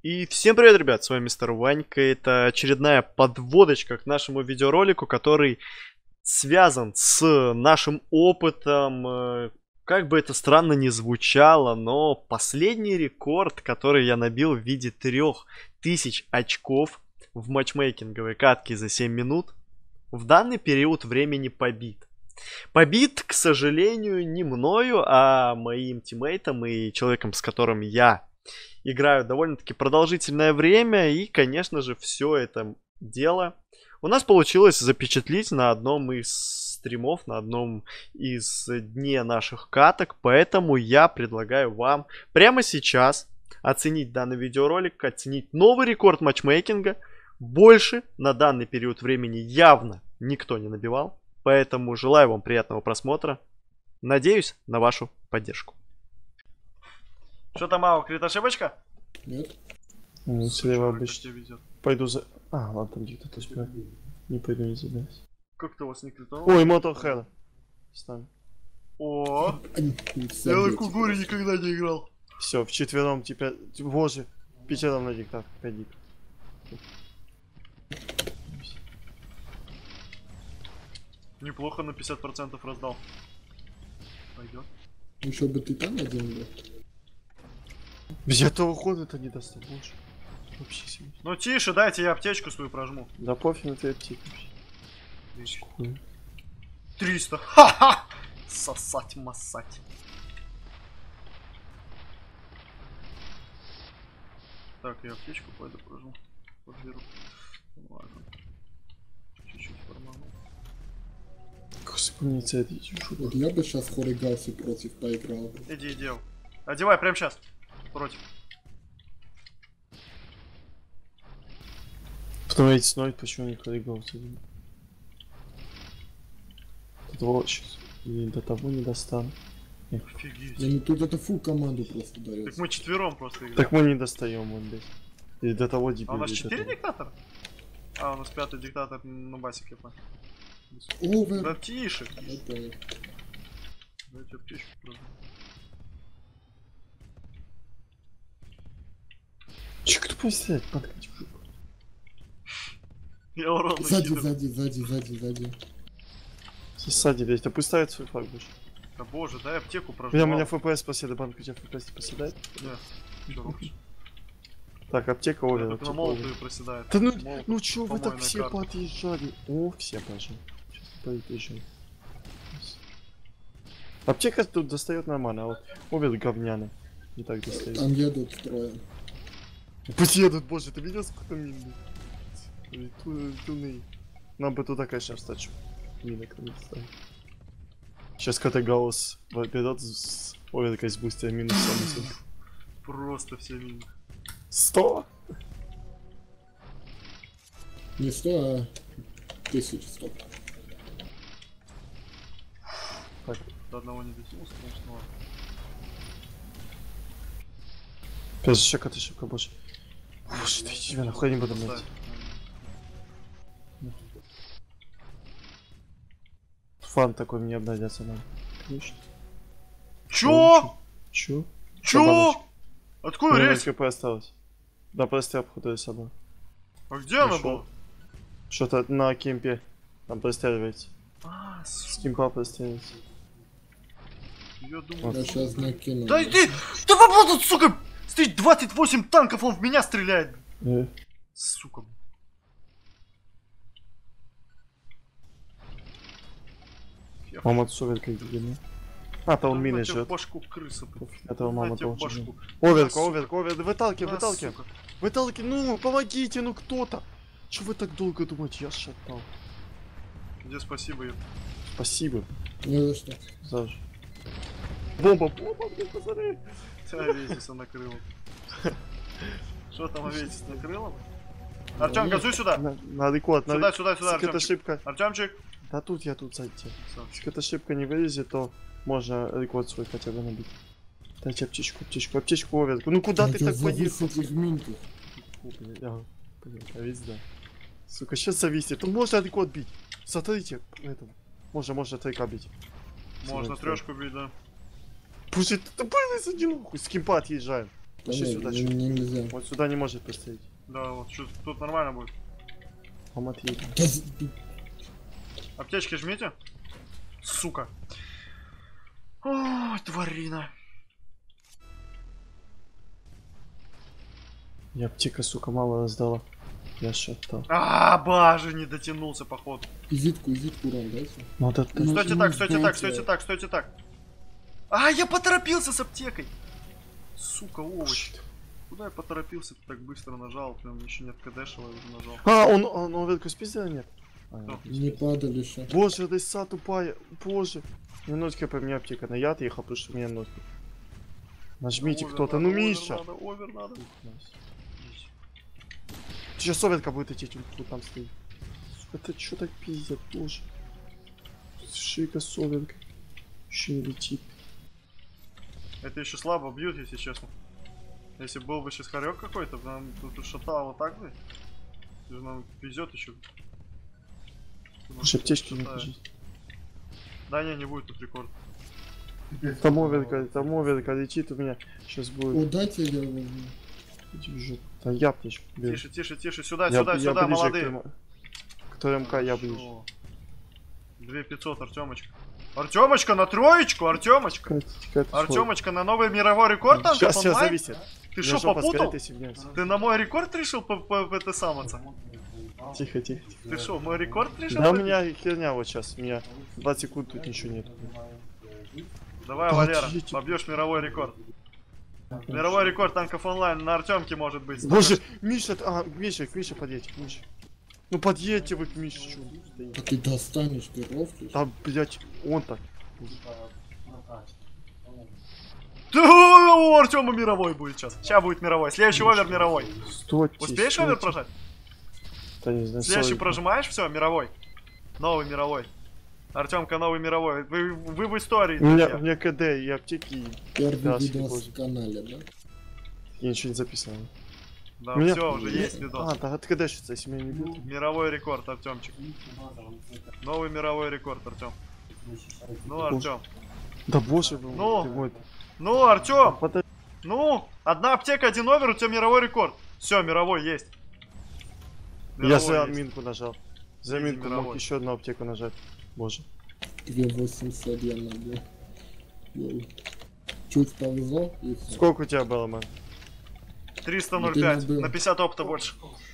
И всем привет, ребят, с вами Мистер Ванька. Это очередная подводочка к нашему видеоролику, который связан с нашим опытом. Как бы это странно ни звучало, но последний рекорд, который я набил в виде 3000 очков в матчмейкинговой катке за 7 минут, в данный период времени побит. Побит, к сожалению, не мною, а моим тиммейтом и человеком, с которым я играю довольно-таки продолжительное время. И, конечно же, все это дело у нас получилось запечатлеть на одном из стримов, на одном из дней наших каток. Поэтому я предлагаю вам прямо сейчас оценить данный видеоролик, оценить новый рекорд матчмейкинга. Больше на данный период времени явно никто не набивал. Поэтому желаю вам приятного просмотра. Надеюсь на вашу поддержку. Что там, Ау, крит ошибочка? Нет. Ну, слева обычно. Пойду за... А, ладно, там где-то то справа. Не пойду, не забирайся. Как ты вас не критовал? Ой, Motorhead. Стань. О, я на Кугуре никогда не играл. Все, вчетвером теперь... Боже, пятером на диктат. Пойди. Неплохо, на 50% раздал. Пойдет. Еще бы ты там один был. Без этого хода это не даст больше. Вообще себе. Ну тише, дайте я аптечку свою прожму. Да пофиг на твои аптеки. 300. Ха-ха! Сосать, массать. Так, я аптечку пойду прожму. Подберу. Ладно. Чуть-чуть форману. Господи, это Вот я бы сейчас Хоригасы против поиграл. Иди, делай. Одевай прямо сейчас. Против. Посмотрите, сной, почему не коррегировался. Тут сейчас. И до того не достану. Офигеть. Ну тут это фу команду просто дает. Так мы четвером просто играем. Так мы не достаем, он блядь. И до того дебил. А у нас 4 диктатора? А, у нас 5-й диктатор на басике. Овер. Да тише. Я понял. Дайте аптечку прожму. Че, кто будет стрелять? Я урон Сзади, накидываю. сзади. Сзади, блядь, а пусть ставит свой флаг больше. Да боже, дай аптеку У прожму. меня FPS поседа, банк у тебя FPS поседает. Да. Чё робишь? Так, аптека Я Оля. только на молотую проседает. Да Молотов, ну чё вы так по-моему, все на карту. подъезжали? О, все пошли. Сейчас подъезжаем. Аптека тут достает нормально, а вот обед говняный. Не так достает. Там едут строем. Пусть едут, боже, ты видел сколько мин? Туны. Нам бы туда, конечно, встать, чтобы мины кроме ставить. Сейчас когда Гаусс вперед с оверкой с бустером минус 70. Просто все мимо. 100? Не 100, а 1100. Так, До одного не дотянулся, конечно, ладно. опять же, ошибка больше. Боже, ты тебя нахуй не буду найти. Фан такой мне обнадется нам. Конечно. Чё? Чё? Чё? Откуда Ну, рейс? КП осталось. Да, прости, обходу собой. А где она Нашёл. была? Что-то на кемпе. Там простреливается. А, С сука, кемпа простреливается. я думал... Я сейчас накину. Да иди! Да попробуй, сука! Стоит 28 танков, он в меня стреляет! Сука. Мама отсюда как видно. А, то он мины в жжет. башку крыса. Этого мама в тоже. башку. Оверка, сука. оверка, оверка, выталкивай, выталкивай. сука. Выталкивай, ну, помогите, ну кто-то. Чё вы так долго думаете? Я шатал. Где спасибо, ё. Спасибо. Не за что. Заж. Бомба, блин, пацаны. Аветиса накрыло. Что там Аветис накрыло? Артём, газуй сюда! На рекорд, на Сюда, сюда, сюда, Если это Артёмчик. ошибка. Артёмчик! Да тут я тут зайти. Всё. Если эта ошибка не вылезет, то можно рекорд свой хотя бы набить. Дайте аптечку, оверку. Ну куда ты так завис поехал? этих минков. А весь да. Сука, сейчас зависит. Ну можно рекорд бить. Смотрите, этому. Можно тройка бить. Можно трешку бить, да. Пусть это тупой один нахуй. С кемпа отъезжаем. Пошли не, сюда, не- чё. нельзя. Вот сюда не может поставить. Да, вот тут нормально будет. Помот едет. Да, Аптечки жмите. Сука. Ой, тварина. Я аптека, сука, мало раздала. Я шатал. Боже, не дотянулся, походу. изитку урон дайте. Надо Ну, Стойте так, стойте так, знаете- стойте так, стойте так. Я поторопился с аптекой. Сука, овощ. Куда я поторопился, так быстро нажал, прям еще нет КДшего, я уже нажал. Он ветку спиздил или нет? Кто? Не падали еще. Боже, лиса тупая, боже. Минутка по мне аптека на яд ехал, потому что у меня нотки. Нажмите Овер кто-то, надо, ну овер Миша. надо, овер надо. Сейчас советка будет идти, вот там стоит. Это что так пиздят, боже. Шика советка. Еще не летит. Это еще слабо бьют, если честно. Если был бы сейчас хорек какой-то, нам тут шатало так бы. Нам везет еще. Уж аптечки не Шатает. бежит. Да не будет тут рекорд. Там оверка летит у меня. Сейчас О, будет. дайте я возьму. Иди в жопу. Да я аптечку беру. Тише, тише, тише, сюда, Я сюда, ближе сюда, к молодые. К ТМК я ближе. Хорошо. 2500, Артемочка. Артемочка на троечку, Артемочка. Артемочка на новый мировой рекорд танков Сейчас все онлайн? зависит. Ты что, попутал? Тихо, Ты на мой рекорд решил это саматься? тихо. Ты что, мой рекорд решил? Да у побить? меня херня вот сейчас. У меня 20 секунд тут ничего нет. Давай, Да Валера, отъедьте. побьешь мировой рекорд. Мировой рекорд танков онлайн на Артемке может быть. Боже, Миша, Миша, подъедьте, Миша. Ну подъедьте вы к Мише, чё вы стоите? А ты достанешь, ты рофлишь? Да, блять, он так. У Артема мировой будет сейчас. Сейчас будет мировой. Следующий овер мировой. Стойте, Успеешь стойте. овер прожать? Да не знаю, Следующий sorry. прожимаешь, все, мировой. Новый мировой. Артемка новый мировой. Вы в истории, У меня друзья. КД и аптеки, Первый Да, видос позже. в канале, да? я ничего не записывал. Да, У меня- все, уже есть видос. Да, от КД сейчас, если меня не бьют. Мировой рекорд, Артемчик. Новый мировой рекорд, Артем. Ну, Артем. Да боже вы, Ну. ты мой. Ну, Артем. Подожди. Ну, одна аптека, один овер, у тебя мировой рекорд. Все, мировой есть. Я Мировой за есть. минку нажал. За Иди, минку мог мировой. еще одну аптеку нажать. Боже. 2800 я набил. Йоу. Чуть повезло и все. Сколько у тебя было, ман? 305. Ты не был. На 50 опыта больше.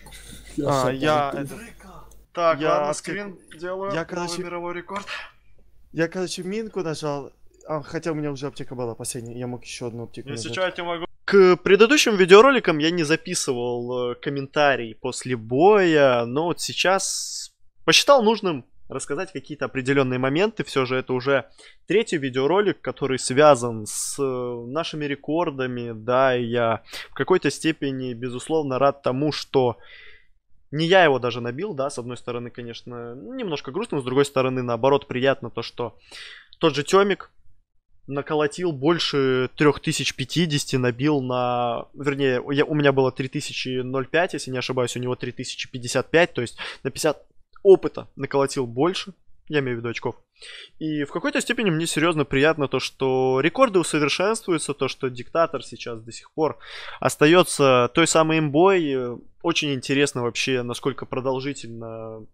Я это. Так, Я ладно, как- скрин делаю. я, Новый короче, мировой рекорд. Я, короче, минку нажал. Хотя у меня уже аптека была последняя. Я мог еще одну аптеку Если нажать. что, я тебе могу... К предыдущим видеороликам я не записывал комментарий после боя, но вот сейчас посчитал нужным рассказать какие-то определенные моменты. Все же это уже третий видеоролик, который связан с нашими рекордами. Да, и я в какой-то степени, безусловно, рад тому, что не я его даже набил, да, с одной стороны, конечно, немножко грустно, но с другой стороны, наоборот, приятно то, что тот же Тёмик наколотил больше 3050, набил на... Вернее, у меня было 3005, если не ошибаюсь, у него 3055, то есть на 50 опыта наколотил больше, я имею в виду очков. И в какой-то степени мне серьезно приятно то, что рекорды усовершенствуются, то, что диктатор сейчас до сих пор остается той самой имбой. Очень интересно вообще, насколько продолжительно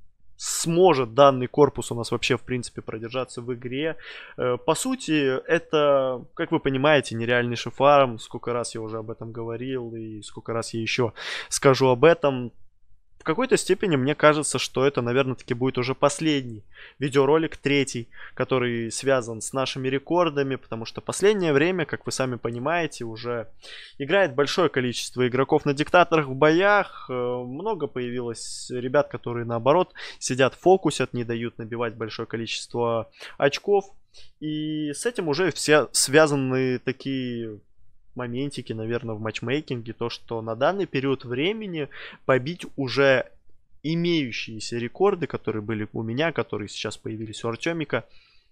сможет данный корпус у нас вообще, в принципе, продержаться в игре. По сути, это, как вы понимаете, нереальный шифарм. Сколько раз я уже об этом говорил и сколько раз я еще скажу об этом. В какой-то степени мне кажется, что это, наверное, таки будет уже последний видеоролик, третий, который связан с нашими рекордами, потому что последнее время, как вы сами понимаете, уже играет большое количество игроков на диктаторах в боях, много появилось ребят, которые, наоборот, сидят, фокусят, не дают набивать большое количество очков, и с этим уже все связаны такие моментики, наверное, в матчмейкинге, то, что на данный период времени побить уже имеющиеся рекорды, которые были у меня, которые сейчас появились у Артемика,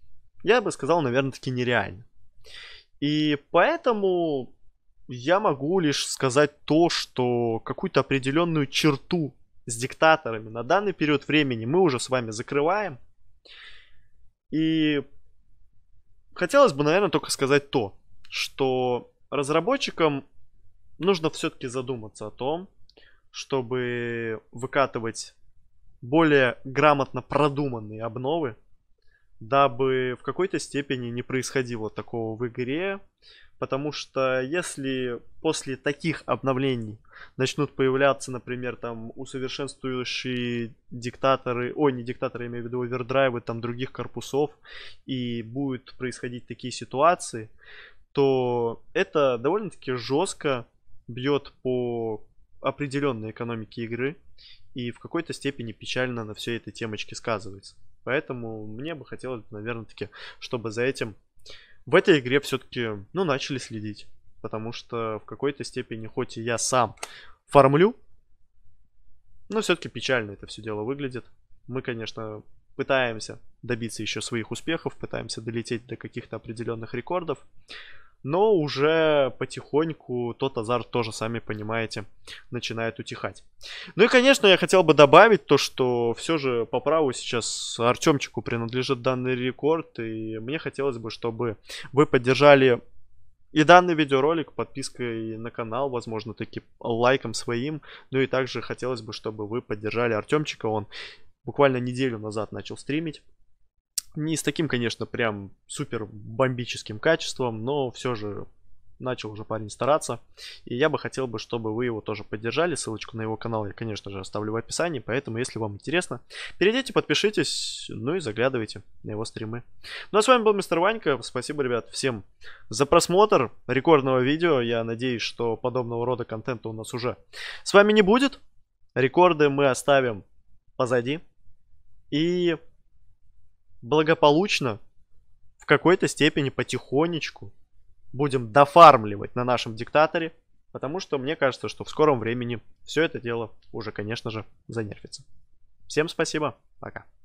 я бы сказал, наверное, таки нереально. И поэтому я могу лишь сказать то, что какую-то определенную черту с диктаторами на данный период времени мы уже с вами закрываем. И хотелось бы, наверное, только сказать то, что разработчикам нужно все-таки задуматься о том, чтобы выкатывать более грамотно продуманные обновы, дабы в какой-то степени не происходило такого в игре, потому что если после таких обновлений начнут появляться, например, там усовершенствующие диктаторы, ой, не диктаторы, я имею в виду овердрайвы там других корпусов, и будут происходить такие ситуации, то это довольно-таки жестко бьет по определенной экономике игры и в какой-то степени печально на всей этой темочке сказывается. Поэтому мне бы хотелось, наверное, таки, чтобы за этим в этой игре все-таки, ну, начали следить. Потому что в какой-то степени, хоть и я сам фармлю, но все-таки печально это все дело выглядит. Мы, конечно, пытаемся добиться еще своих успехов, пытаемся долететь до каких-то определенных рекордов. Но уже потихоньку тот азарт тоже, сами понимаете, начинает утихать. Ну и, конечно, я хотел бы добавить то, что все же по праву сейчас Артемчику принадлежит данный рекорд. И мне хотелось бы, чтобы вы поддержали и данный видеоролик подпиской на канал, возможно, таки лайком своим. Ну и также хотелось бы, чтобы вы поддержали Артемчика. Он буквально неделю назад начал стримить. Не с таким, конечно, прям супер бомбическим качеством, но все же начал уже парень стараться. И я бы хотел бы, чтобы вы его тоже поддержали. Ссылочку на его канал я, конечно же, оставлю в описании. Поэтому, если вам интересно, перейдите, подпишитесь, ну и заглядывайте на его стримы. Ну а с вами был Мистер Ванька. Спасибо, ребят, всем за просмотр рекордного видео. Я надеюсь, что подобного рода контента у нас уже с вами не будет. Рекорды мы оставим позади. И благополучно, в какой-то степени потихонечку будем дофармливать на нашем диктаторе, потому что мне кажется, что в скором времени все это дело уже, конечно же, занерфится. Всем спасибо, пока.